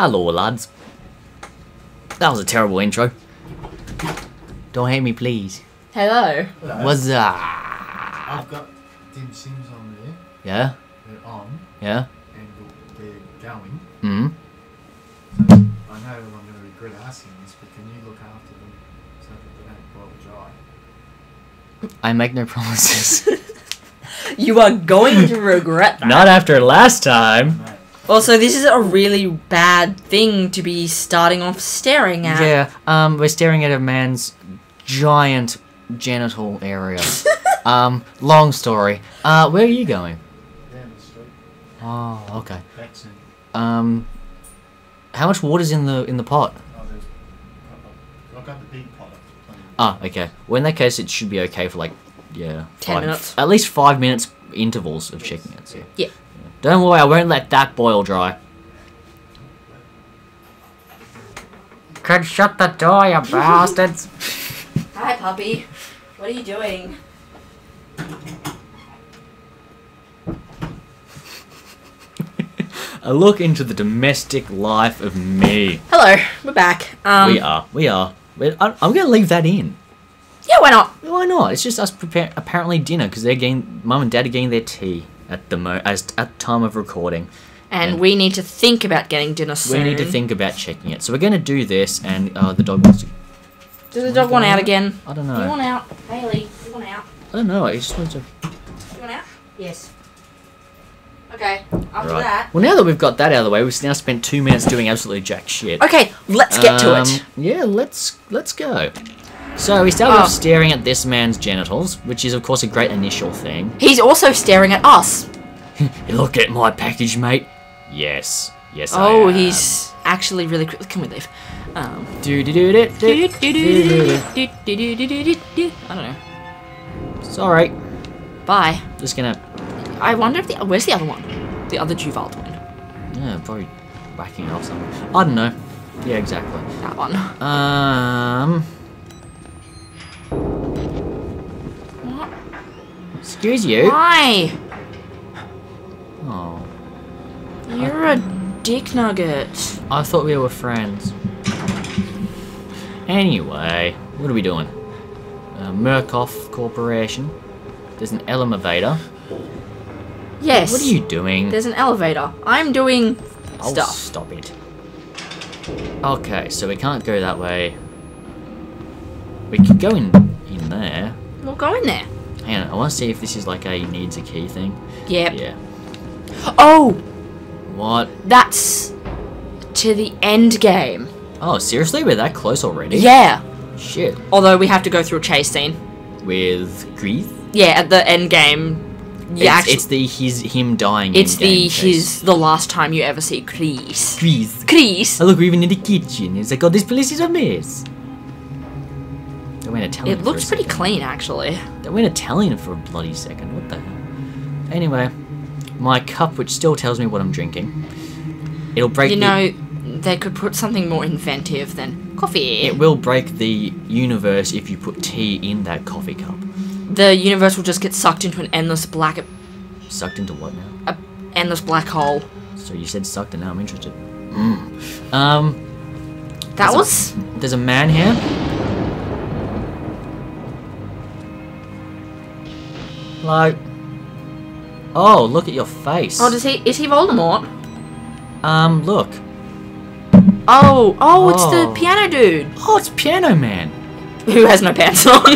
Hello, lads. That was a terrible intro. Don't hate me, please. Hello. What's up? I've got dim sims on there. Yeah? They're on. Yeah? And they're going. Hmm? So I know I'm going to regret asking this, but can you look after them so that they don't boil dry? I make no promises. You are going to regret that. Not after last time. No. Also, this is a really bad thing to be starting off staring at. Yeah, we're staring at a man's giant genital area. Long story. Where are you going? Down the street. Oh, okay. Back soon. How much water's in the pot? Oh, there's... I've got the big pot. Plenty. Ah, okay. Well, in that case, it should be okay for like, yeah, 10 minutes. At least 5 minutes intervals of checking it. So. Yeah. Don't worry, I won't let that boil dry. Can shut the door, you bastards. Hi, puppy. What are you doing? A look into the domestic life of me. Hello. We're back. We are. I'm gonna leave that in. Yeah, why not? Why not? It's just us preparing apparently dinner because they're getting Mum and Dad are getting their tea at the at time of recording. And we need to think about getting dinner soon. We need to think about checking it. So we're gonna do this, and the dog wants to. Does the dog want out again? I don't You know. want out? Haley, you want out? I don't know. I just want to. You want out? Yes. Okay, after Right. that. Well, now that we've got that out of the way, we've now spent 2 minutes doing absolutely jack shit. Okay, let's get to it. Yeah, let's go. So we started off staring at this man's genitals, which is of course a great initial thing. He's also staring at us. Look at my package, mate. Yes, I Oh, am. he's actually really quick. Can we leave? Do do do do do. I don't know. Sorry. Bye. Just gonna. I wonder if where's the other one? The other Duval twin. Yeah, probably whacking it off somewhere. I don't know. Yeah, exactly. That one. What? Excuse you. Why? Oh, You're a dick nugget. I thought we were friends. Anyway, what are we doing? Murkoff Corporation. There's an elevator. Yes. What are you doing? There's an elevator. I'm doing Oh, stuff. stop it. Okay, so we can't go that way. We could go in there. We'll go in there. Hang on, I want to see if this is like a needs a key thing. Yep. Yeah. Oh, What? that's to the end game. Oh, seriously? We're that close already? Yeah. Shit. Although we have to go through a chase scene. With Greeth? Yeah, at the end game. Yeah, It's him dying. It's in-game case. the last time you ever see Chris. Greeth. Chris. Oh, look, we're even in the kitchen. It's like, oh, this place is a mess. They went Italian. It looks pretty clean, actually. They went Italian for a bloody second. What the hell? Anyway, my cup, which still tells me what I'm drinking. It'll break. You know, they could put something more inventive than coffee. It will break the universe if you put tea in that coffee cup. The universe will just get sucked into an endless black Sucked into what now? endless black hole. So you said sucked, and now I'm interested. There's a man here. Like, oh, look at your face. Oh, is he Voldemort? Look. Oh, it's Oh. the piano dude Oh, it's Piano Man. who has no pants on.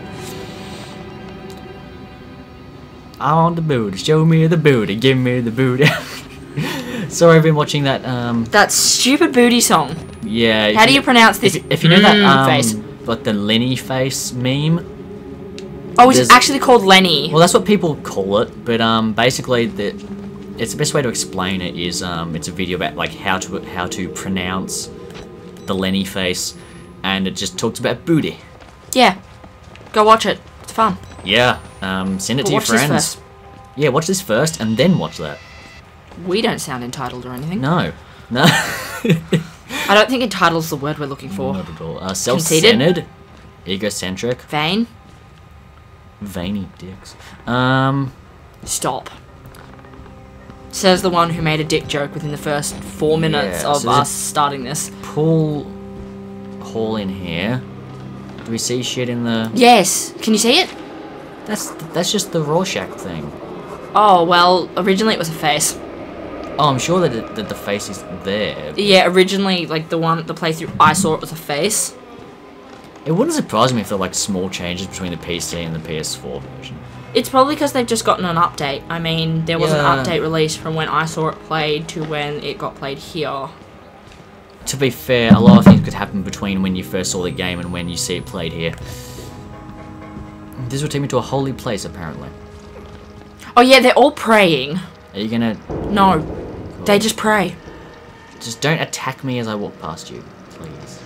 I want the booty. Show me the booty. Give me the booty. Sorry, I've been watching that. That stupid booty song. Yeah. How do you pronounce this? If you know that face? like the Lenny face meme. Oh, it's there's- actually called Lenny. Well, that's what people call it, but basically it's the best way to explain it is it's a video about like how to pronounce the Lenny face, and it just talks about booty. Yeah, go watch it. It's fun. Yeah, send it But to your watch this friends. first. Yeah, watch this first and then watch that. We don't sound entitled or anything. No. I don't think entitled's the word we're looking for. Not at all. Self-centered, egocentric, Vain. veiny dicks. Stop. Says the one who made a dick joke within the first 4 minutes Yeah, of so us starting this. Pool hall in here. Do we see shit in the... Yes. Can you see it? That's just the Rorschach thing. Oh, well, originally it was a face. Oh, I'm sure that the face is there. Yeah, originally, like, the playthrough I saw, it was a face. It wouldn't surprise me if there were, like, small changes between the PC and the PS4 version. It's probably because they've just gotten an update. I mean, there was an update released from when I saw it played to when it got played here. To be fair, a lot of things could happen between when you first saw the game and when you see it played here. This will take me to a holy place, apparently. Oh yeah, they're all praying. Are you gonna... No, they just pray. Just don't attack me as I walk past you, please.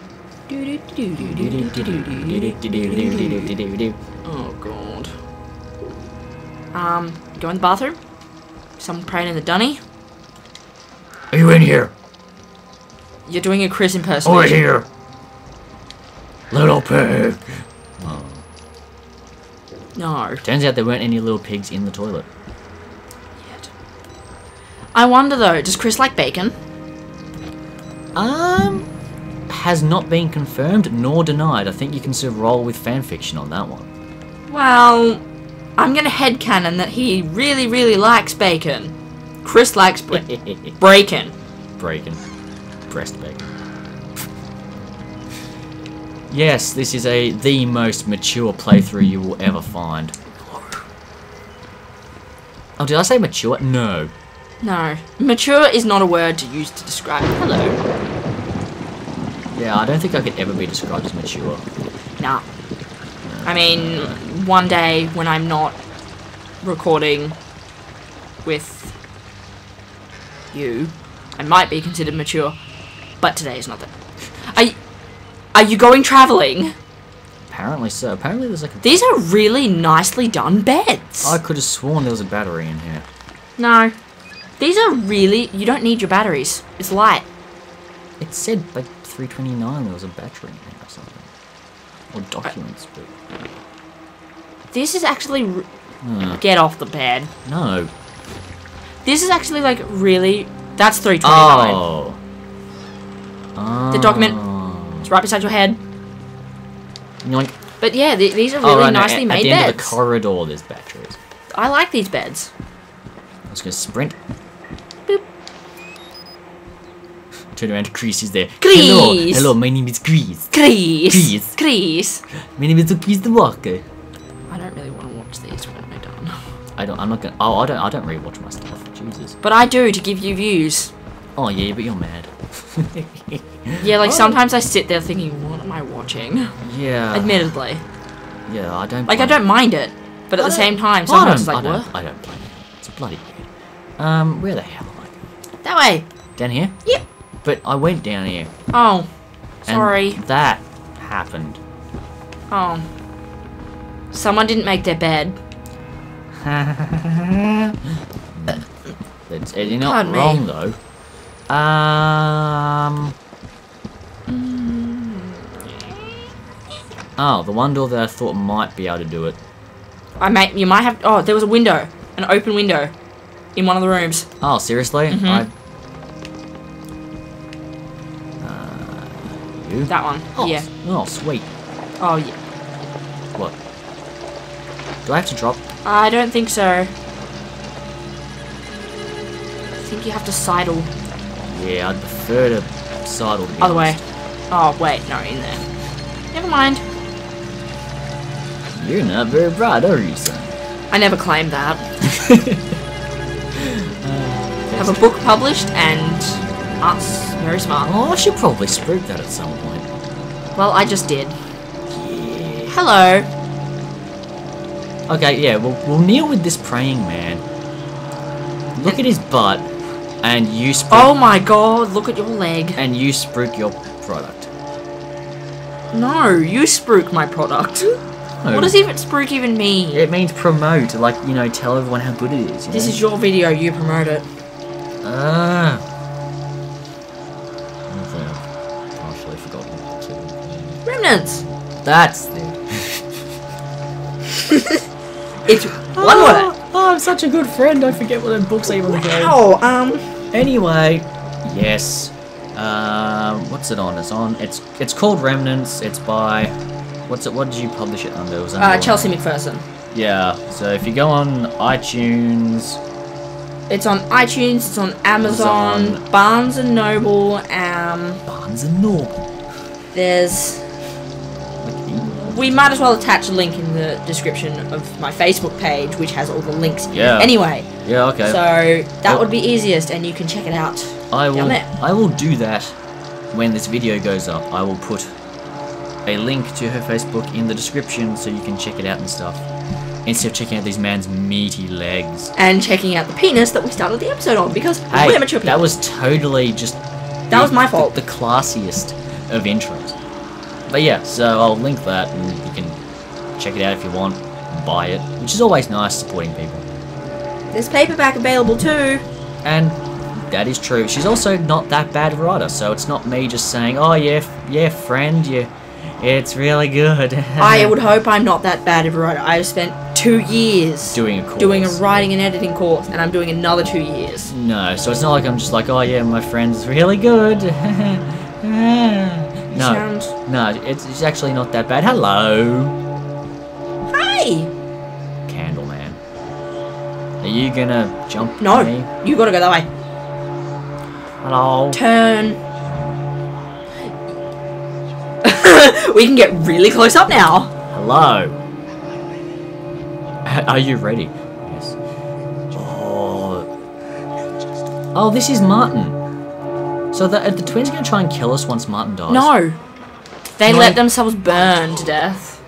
Oh god. Go in the bathroom. Someone praying in the dunny. Are you in here? You're doing a Chris impersonation. Over here! Little pig! Oh. No. Turns out there weren't any little pigs in the toilet. Yet. I wonder though, does Chris like bacon? Has not been confirmed nor denied. I think you can sort of roll with fanfiction on that one. Well, I'm gonna headcanon that he really, really likes bacon. Chris likes bacon. Breaking. Breast bacon. Yes, this is the most mature playthrough you will ever find. Oh, did I say mature? No. No. Mature is not a word to use to describe. Hello. Yeah, I don't think I could ever be described as mature. Nah. I mean, one day when I'm not recording with you, I might be considered mature, but today is not that. Are you going travelling? Apparently so. Apparently there's like a... These are really nicely done beds. I could have sworn there was a battery in here. No. These are really... You don't need your batteries. It's light. It said like 329 there was a battery in here or something. Or documents, but... This is actually... Get off the bed. No. This is actually like really... That's 329. Oh. The document. It's right beside your head. Yoink. But yeah, these are really nicely made beds. At the end of the beds. corridor there's batteries. I like these beds. I was going to sprint. Boop. Turn around, Chris is there. Chris. Hello, my name is Chris. Chris. My name is Chris the Walker. I don't really want to watch these when we're done. I'm not gonna... Oh, I don't rewatch my stuff. Jesus. But I do, to give you views. Oh yeah, but you're mad. Yeah, like sometimes I sit there thinking, what am I watching? Yeah. Admittedly. Yeah, I don't... Like, I don't mind it. But at the same time, sometimes it's like, what? I don't blame it. It's bloody weird. Where the hell am I? That way. Down here? Yep. But I went down here. Oh. Sorry. And that happened. Oh. Someone didn't make their bed. You're not wrong, though. Oh, the one door that I thought might be able to do it. You might have... Oh, there was a window. An open window. In one of the rooms. Oh, seriously? Mm-hmm. You? That one. Oh, yeah. Oh, sweet. Oh, yeah. What? Do I have to drop? I don't think so. I think you have to sidle. Yeah, I'd prefer to sidle. Other way. Oh, wait. No, in there. Never mind. You're not very bright, are you, son? I never claimed that. Have a book published and art's very smart. Oh, I should probably spruik that at some point. Well, I just did. Yeah. Hello. Okay, yeah, we'll kneel with this praying man. Look at his butt, and you spruik. Oh my god, look at your leg. And you spruik your product. No, you spruik my product. No. What does even spruik even mean? It means promote, like, you know, tell everyone how good it is. This is your video, you promote it. I've partially forgotten. Remnants. That's the... It's one word. Oh, I'm such a good friend. I forget what the books even called. Wow. Anyway, yes. What's it on? It's called Remnants. It's by. What did you publish it under? It was under Chelsea McPherson. Yeah. So if you go on iTunes. It's on iTunes. It's on Amazon. Barnes and Noble. Barnes and Noble. There's. We might as well attach a link in the description of my Facebook page, which has all the links. Yeah. Anyway. Yeah. Okay. So that would be easiest, and you can check it out. I Down will do that when this video goes up. I will put a link to her Facebook in the description so you can check it out and stuff. Instead of checking out this man's meaty legs. And checking out the penis that we started the episode on, because Hey, we're mature people. that was totally just... That was my fault. The classiest of intros. But yeah, so I'll link that and you can check it out if you want. Buy it, which is always nice, supporting people. There's paperback available too. And that is true. She's also not that bad a writer, so it's not me just saying, oh yeah, friend, it's really good. I would hope I'm not that bad of a writer. I've spent 2 years doing a course. Doing a writing and editing course, and I'm doing another 2 years. No, so it's not like I'm just like, oh yeah, my friend's really good. No, it's actually not that bad. Hello. Hi. Candle man. Are you gonna jump No, me? you gotta go that way. Hello. Turn. We can get really close up now. Hello. Are you ready? Yes. Oh, this is Martin. So are the twins gonna try and kill us once Martin dies? No. They let themselves burn to death.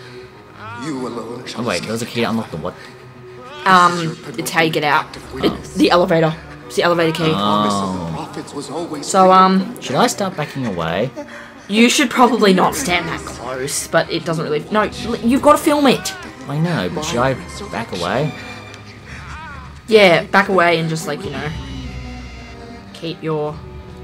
Oh wait, there was a key to unlock the what? It's how you get out. It's the elevator. It's the elevator key. Oh. So, should I start backing away? You should probably not stand that close, but it doesn't really... No, you've got to film it. I know, but should I back away? Yeah, back away and just, like, you know... Keep your...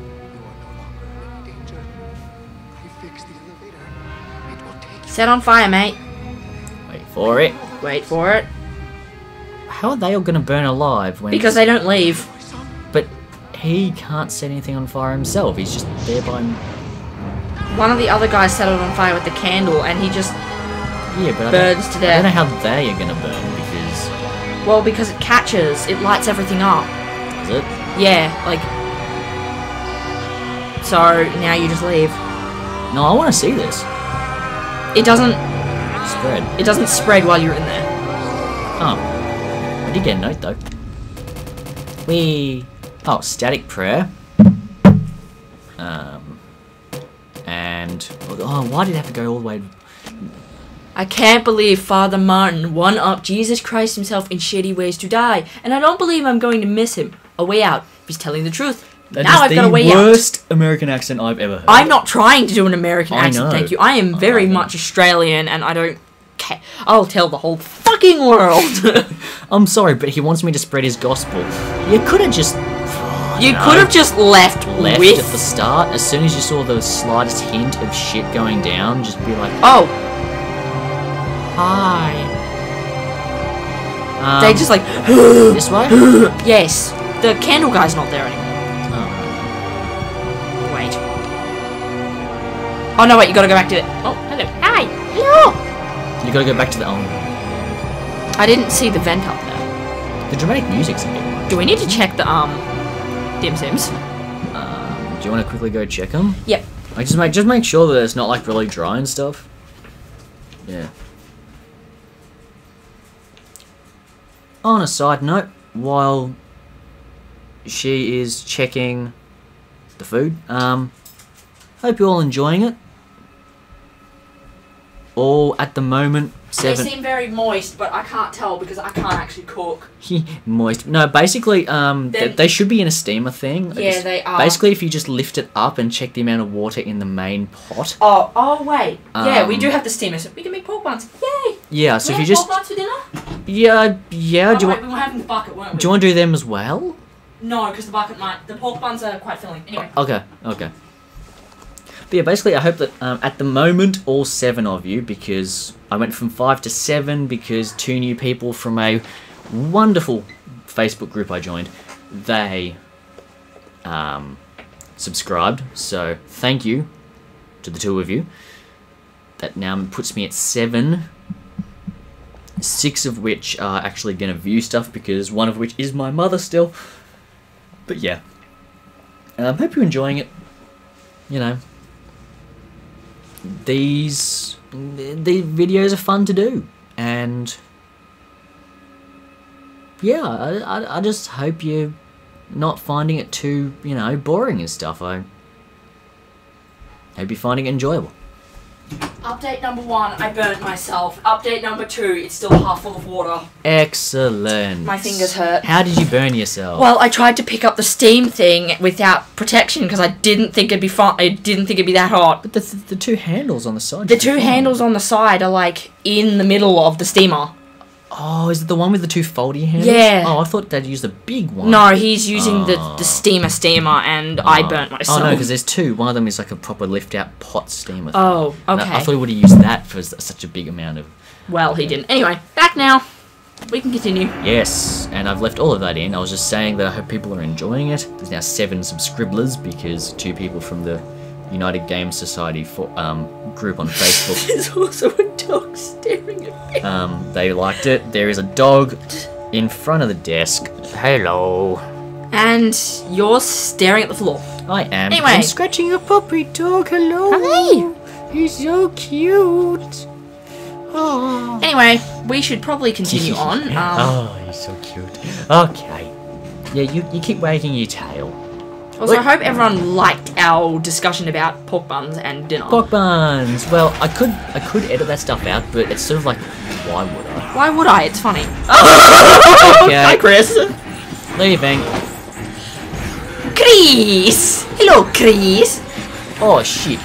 Set on fire, mate. Wait for it. Wait for it. How are they all gonna burn alive when... Because they don't leave. But he can't set anything on fire himself. He's just there by... One of the other guys set it on fire with the candle, and he just burns to death. I don't know how they are gonna burn, because... Well, because it catches. It lights everything up. Is it? Yeah, like... So, now you just leave. No, I want to see this. It doesn't... Spread. It doesn't spread while you're in there. Oh. I did get a note, though. Whee! Oh, static prayer. And... Oh, why did it have to go all the way... I can't believe Father Martin one-upped Jesus Christ himself in shitty ways to die, and I don't believe I'm going to miss him. A way out. If he's telling the truth. That now I've got a way out. That is the worst American accent I've ever heard. I'm not trying to do an American I accent, know. thank you. I am very much Australian, and I don't care. I'll tell the whole fucking world. I'm sorry, but he wants me to spread his gospel. You could have just... You could have just left with... at the start. As soon as you saw the slightest hint of shit going down, just be like... Oh. Hi. They just like... This way? Yes. The candle guy's not there anymore. Oh. Wait. Oh, no, wait, you gotta go back to it. Oh, hello. Hi. Hello. You gotta go back to the... I didn't see the vent up there. The dramatic music's a bit much. Do we need to check the, dim sims? Do you want to quickly go check them? Yep. Like, just make sure that it's not, like, really dry and stuff. Yeah. On a side note, while she is checking the food, hope you're all enjoying it. All at the moment, They seem very moist, but I can't tell because I can't actually cook. moist. No, basically, they should be in a steamer thing. Yeah, they are. Basically, if you just lift it up and check the amount of water in the main pot. Oh, wait. Yeah, we do have the steamer, so we can make pork buns. Yay! Yeah, so if you pork just... buns for dinner? Yeah. Oh, Do you wait, want? we were having the bucket, weren't we? Do you want to do them as well? No, because the bucket might... The pork buns are quite filling. Anyway. Okay. But yeah, basically, I hope that at the moment, all 7 of you, because I went from 5 to 7 because 2 new people from a wonderful Facebook group I joined, they subscribed. So thank you to the 2 of you. That now puts me at 7. 6 of which are actually going to view stuff, because one of which is my mother still. But yeah, hope you're enjoying it. You know, the videos are fun to do, and yeah, I just hope you're not finding it too, you know, boring and stuff. I hope you're finding it enjoyable. Update number 1, I burnt myself. Update number 2, it's still half full of water. Excellent. My fingers hurt. How did you burn yourself? Well, I tried to pick up the steam thing without protection because I didn't think it'd be fun. I didn't think it'd be that hot. But the 2 handles on the side. The 2 handles on the side are like in the middle of the steamer. Oh, is it the one with the 2 foldy handles? Yeah. Oh, I thought they'd use the big one. No, he's using the steamer, and I burnt myself. Oh no, because there's 2. One of them is like a proper lift-out pot steamer thing. Oh, okay. And I thought he would have used that for such a big amount of... Well, he didn't. Anyway, back now. We can continue. Yes, and I've left all of that in. I was just saying that I hope people are enjoying it. There's now 7 subscribers because 2 people from the United Game Society group on Facebook. There's also a dog staring at me. They liked it. There is a dog in front of the desk. Hello. And you're staring at the floor. I am. Anyway. I'm scratching your puppy dog. Hello. Hi. He's so cute. Oh. Anyway, we should probably continue on. Oh, he's so cute. Okay. Yeah, you keep wagging your tail. Also, I hope everyone liked our discussion about pork buns and dinner. Pork buns. Well, I could edit that stuff out, but it's sort of like, why would I? Why would I? It's funny. Okay. Hi, Chris. Leaving. Chris. Hello, Chris. Oh shit.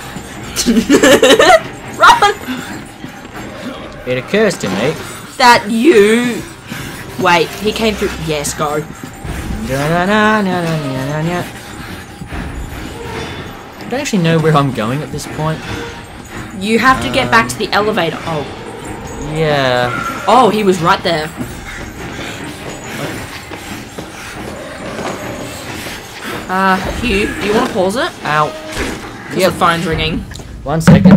Run. It occurs to me That you... Wait, he came through... Yes, go. I don't actually know where I'm going at this point. You have to get back to the elevator. Oh. Yeah. Oh, he was right there. Hugh, do you want to pause it? Ow. Because the phone's ringing. 1 second.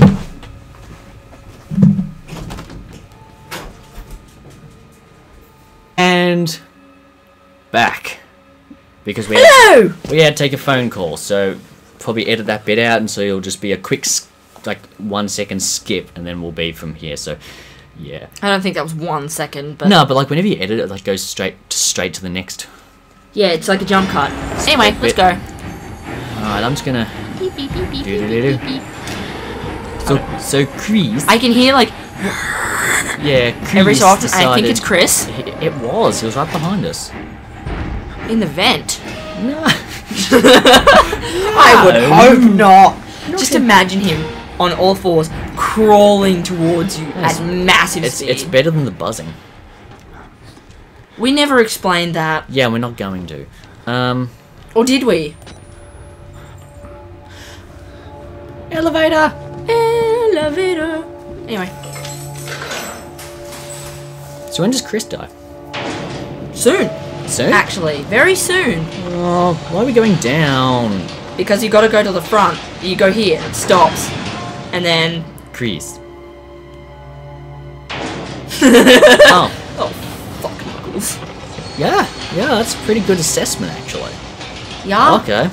And back. Because we had to take a phone call, so probably edit that bit out, and so it'll just be a quick, like 1 second skip, and then we'll be from here. So, yeah. I don't think that was 1 second, but No, but like whenever you edit it, like goes straight to the next. yeah, it's like a jump cut. Anyway, let's go. Alright, I'm just gonna. Beep, beep, beep, beep, Do-do-do-do. beep, beep. So Chris. I can hear like Yeah, Chris every so often. I think decided- it's Chris It was. He was right behind us. in the vent. No. I would hope not. Just imagine him on all fours crawling towards you Yes. at massive speed. It's better than the buzzing. We never explained that, Yeah, we're not going to. or did we? Elevator. Elevator. Anyway, So when does Chris die? soon. Soon? Actually, very soon. Oh, why are we going down? Because you got to go to the front. You go here, it stops, and then. Chris. Oh. Oh, fuck Knuckles. Yeah, that's a pretty good assessment actually. Yeah. Okay.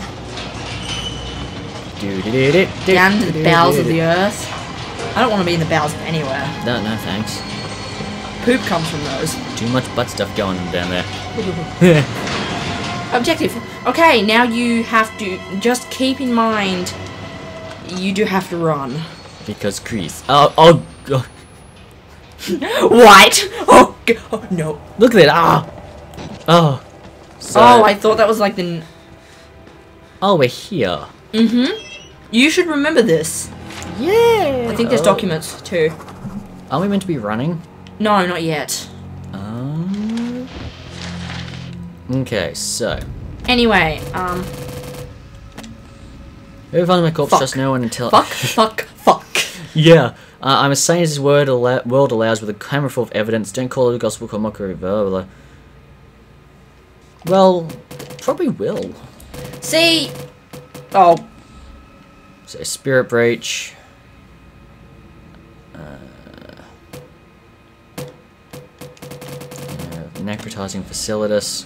Down to the bowels of the earth. I don't want to be in the bowels of anywhere. No, thanks. Poop comes from those. Too much butt stuff going on down there. Objective. Okay, now you have to just keep in mind. You do have to run. Because Chris. Oh, God. What? Oh, oh no. Look at that. Ah. Oh. So, Oh, I thought that was like the. Oh, we're here. You should remember this. Yeah. I think there's documents too. Are we meant to be running? No, not yet. Okay, so. Anyway, Whoever found my corpse, Fuck. trust no one until. fuck. You Yeah. I'm as sane as this world allows with a camera full of evidence. Don't call it a gospel, call mockery, blah, blah, blah. Well, probably will. See? Oh. So, spirit breach. Necrotizing Facilitus.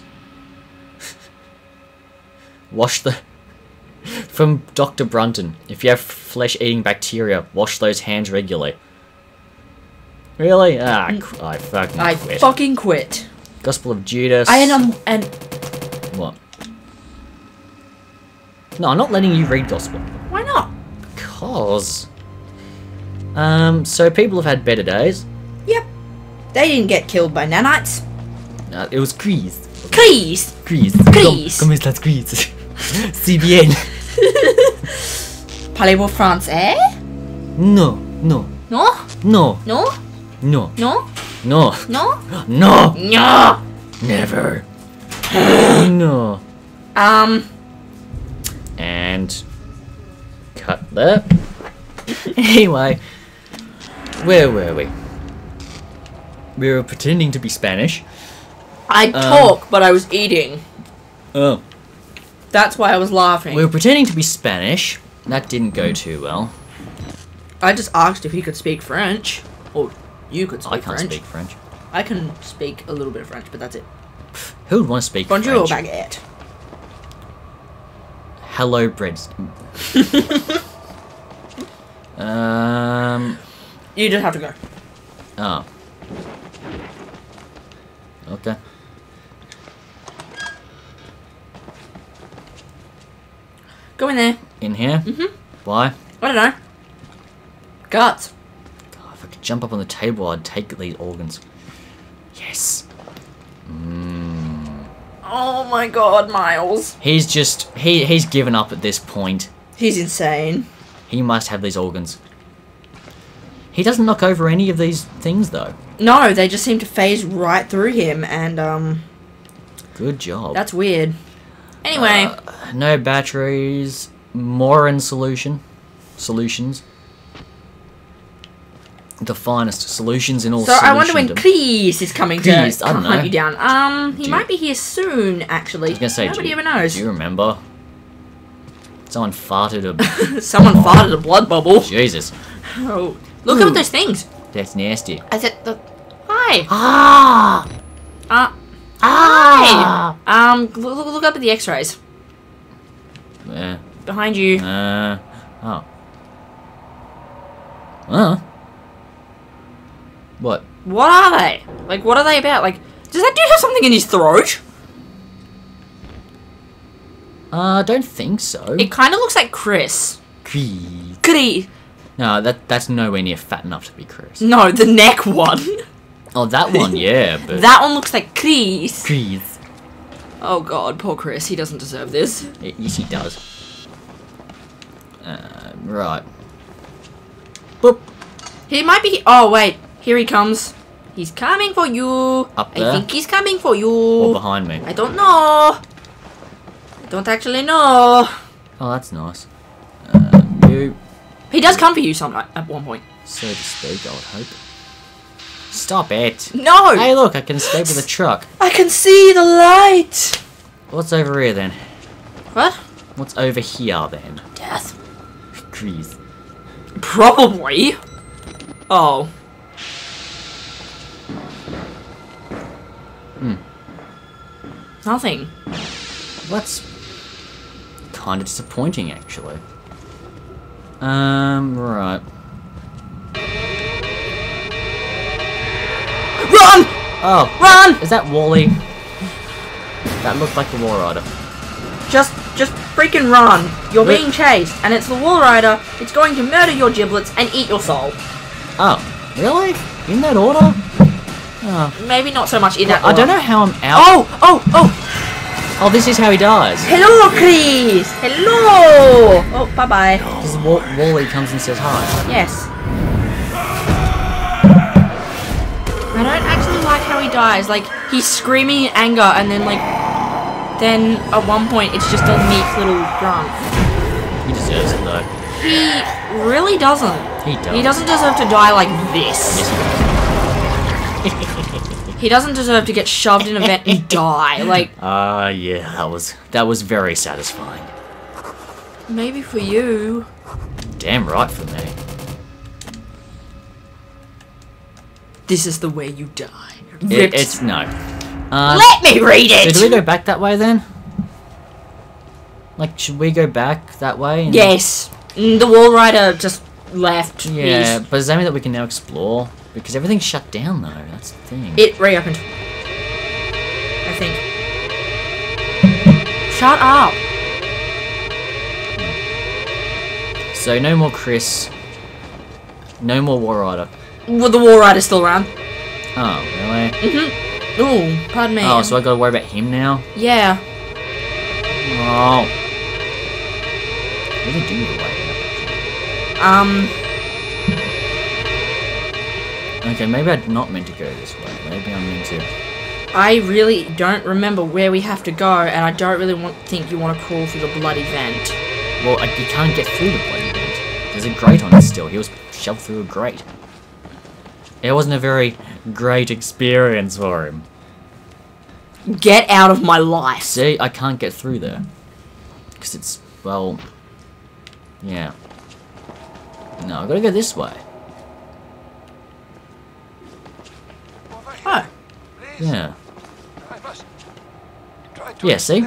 Wash the... From Dr. Brunton. If you have flesh-eating bacteria, wash those hands regularly. Really? Ah, I fucking quit. Gospel of Judas. And What? No, I'm not letting you read Gospel. why not? Because... so people have had better days. Yep. They didn't get killed by nanites. It was Grease. Grease. Grease. Grease. Comme ça, Grease. Si bien. Parlez-vous français? No, no, No? no, No? no, No? no, No? no, No. never. No. And cut that. Anyway, where were we? We were pretending to be Spanish. I talk, but I was eating. Oh. That's why I was laughing. We were pretending to be Spanish. That didn't go too well. I just asked if he could speak French. Or you could speak I can't French. speak French. I can speak a little bit of French, but that's it. Who would want to speak Bonjour, French? baguette. Hello, bread. You just have to go. Oh. Okay. Go in there. In here? Mm-hmm. Why? I don't know. Guts. God, if I could jump up on the table, I'd take these organs. Yes. Oh my god, Miles. He's just... He's given up at this point. He's insane. He must have these organs. He doesn't knock over any of these things, though. No, they just seem to phase right through him, and, Good job. that's weird. Anyway. No batteries. More in solutions. The finest solutions in all So I wonder when solutiondom. Chris is coming Chris, to I don't hunt know. you down. He Do might be here soon, actually. I was gonna say, Nobody ever knows. Do you remember? Someone farted a... Someone farted a blood bubble. Jesus. Oh, look at those things. That's nasty. I said, hi. Ah! Hi. Look up at the X-rays Yeah. behind you. Oh. Huh? What? What are they? Like, what are they about? Like, does that dude have something in his throat? I don't think so. It kind of looks like Chris. Chris. Chris. No, that's nowhere near fat enough to be Chris. No, the neck one. Oh, that one, yeah, but... That one looks like Chris. Chris. Oh god, poor Chris. He doesn't deserve this. Yes, he does. Right. Boop. He might be... Oh, wait. Here he comes. He's coming for you. Up there? I think he's coming for you. Or behind me. I don't know. I don't actually know. Oh, that's nice. You... He does come for you sometime at one point. So to speak, I would hope. Stop it. No! Hey, look, I can escape with a truck. I can see the light. What's over here, then? What? What's over here, then? Death. Chris. Probably. Oh. Nothing. That's kind of disappointing, actually. Right. Run! Oh, Run! is that Wally? That looked like the Walrider. Just freaking run. You're being chased, and it's the Walrider. It's going to murder your giblets and eat your soul. Oh, really? In that order? Oh. Maybe not so much in that I don't order. know how I'm out. Oh, this is how he dies. Hello, Chris! Hello! Oh, bye-bye. Because Wally comes and says hi. Yes. I don't actually like how he dies. Like, he's screaming in anger, and then, like... Then, at one point, it's just a meek little grunt. He deserves it, though. He really doesn't. He does. He doesn't deserve to die like this. Yes, He doesn't deserve to get shoved in a vent and die. Like, yeah, that was very satisfying. maybe for you. Damn right for me. This is the way you die. It's no. Let me read So it! do we go back that way then? Like, should we go back that way? Yes. The Walrider just left. Yeah, but does that mean that we can now explore? Because everything's shut down though, that's the thing. It reopened. I think. Shut up. So no more Chris. No more Walrider. Well, the Walrider's still around. Oh, really? Ooh, pardon me. Oh, so I gotta worry about him now? Yeah. Oh. What do they do with the way up? Okay, maybe I'm not meant to go this way. Maybe I'm meant to... I really don't remember where we have to go, and I don't really think you want to crawl through the bloody vent. Well, you can't get through the bloody vent. There's a grate on it still. He was shoved through a grate. It wasn't a very great experience for him. Get out of my life. See, I can't get through there. Because it's, well... Yeah. No, I've got to go this way. Oh. Yeah. Yeah, see?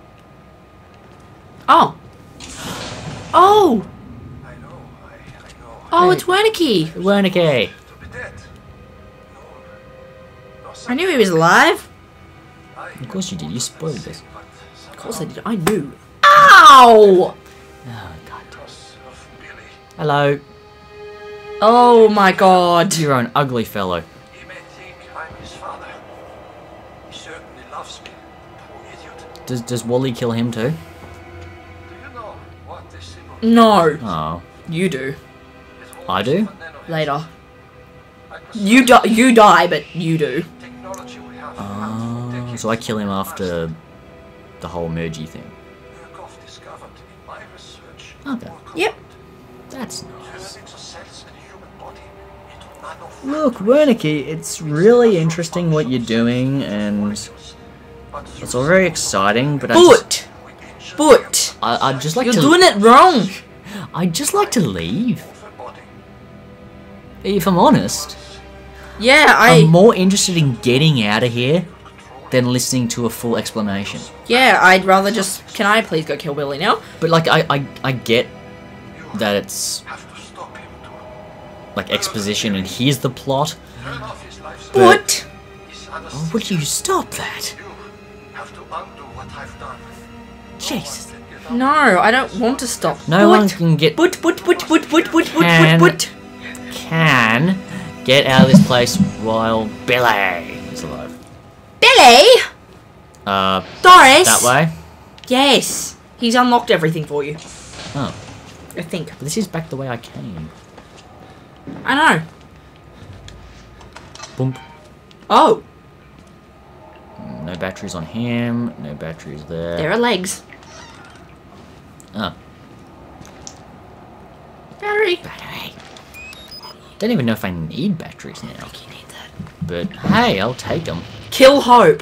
Oh. Oh. I know. Oh, Hey. it's Wernicke. Wernicke. To be dead. No, I knew he was alive. Of course you did, you spoiled this. Of course I did. I knew. Ow! Oh, God. Hello. Oh my god. You're an ugly fellow. He may think I'm his father. He certainly loves me. Poor idiot. Does Wally kill him too? Do you know what this symbol No. Oh. You do. is? I do? Later. You die, but you do. Technology we have So I kill him after the whole mergy thing. discovered in my research. Okay. Yep. That's nice. Turning the cells in the human body into nano. Look, Wernicke, it's really interesting what you're doing, and it's all very exciting, but I'd just like You're to... doing it wrong. I'd just like to leave. If I'm honest. Yeah, I'm more interested in getting out of here than listening to a full explanation. Yeah, I'd rather just... Can I please go kill Billy now? But, like, I get that it's, like, exposition and here's the plot. But... Oh, would you stop that? Jesus. No, I don't want to stop. No one can get... Can get out of this place while Billy is alive. Billy? Doris? That way? Yes. He's unlocked everything for you. Oh. I think. But this is back the way I came. I know. Boom. Oh. No batteries on him. No batteries there. There are legs. Oh. Battery. Don't even know if I need batteries now. You need that. But hey, I'll take them. Kill Hope.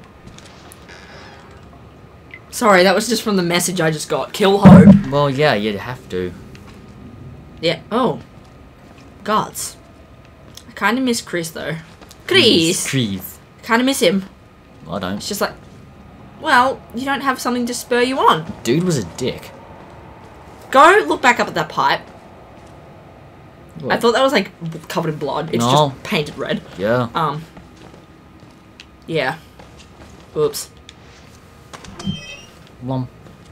Sorry, that was just from the message I just got. Kill Hope. Well, yeah, you'd have to. Yeah. Oh. Gods. I kind of miss Chris, though. Chris. Kind of miss him. I don't. It's just like, well, you don't have something to spur you on. Dude was a dick. Go look back up at that pipe. What? I thought that was like covered in blood. It's No. just painted red. Yeah. Yeah. Oops. Where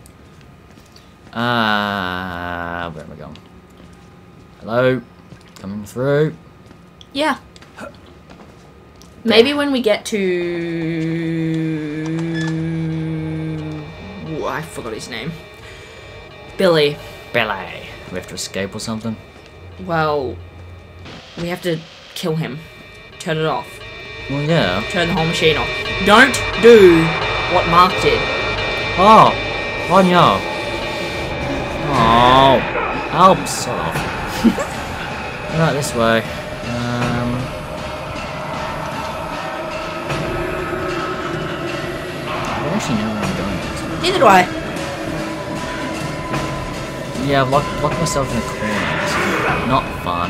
am I going? Hello? Coming through? Yeah. Maybe when we get to... Ooh, I forgot his name. Billy. Billy. We have to escape or something? Well, we have to kill him. Turn it off. Well, yeah. Turn the whole machine off. Don't do what Mark did. Oh! Oh no! Oh! Help! Sort of. Right, this way. I don't actually know where I'm going next. Neither do I. Yeah, I've locked myself in a corner. This is not fun.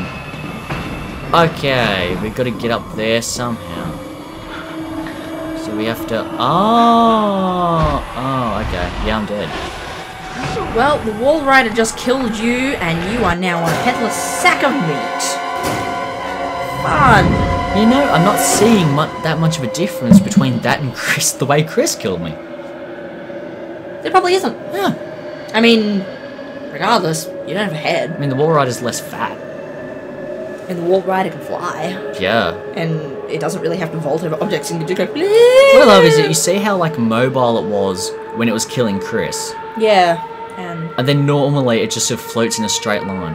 Okay, we've got to get up there somehow. So we have to... Oh, okay. Yeah, I'm dead. Well, the Walrider just killed you, and you are now a headless sack of meat. Fun. You know, I'm not seeing that much of a difference between that and Chris, the way Chris killed me. There probably isn't. Yeah. I mean, regardless, you don't have a head. I mean, the Walrider's less fat. And the Walrider can fly. Yeah. And it doesn't really have to vault over objects and just go... What I love is that you see how, like, mobile it was when it was killing Chris. Yeah. And then normally it just sort of floats in a straight line.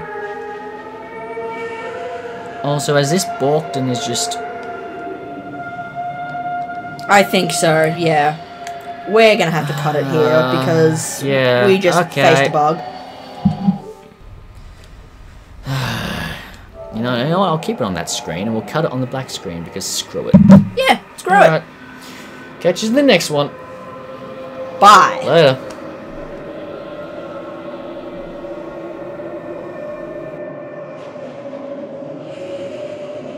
Also, has this balked and is just... I think so, yeah. We're gonna have to cut it here because yeah, we just faced a bug. You know what? I'll keep it on that screen and we'll cut it on the black screen because screw it. Yeah, screw it. Catch you in the next one. Bye. Later.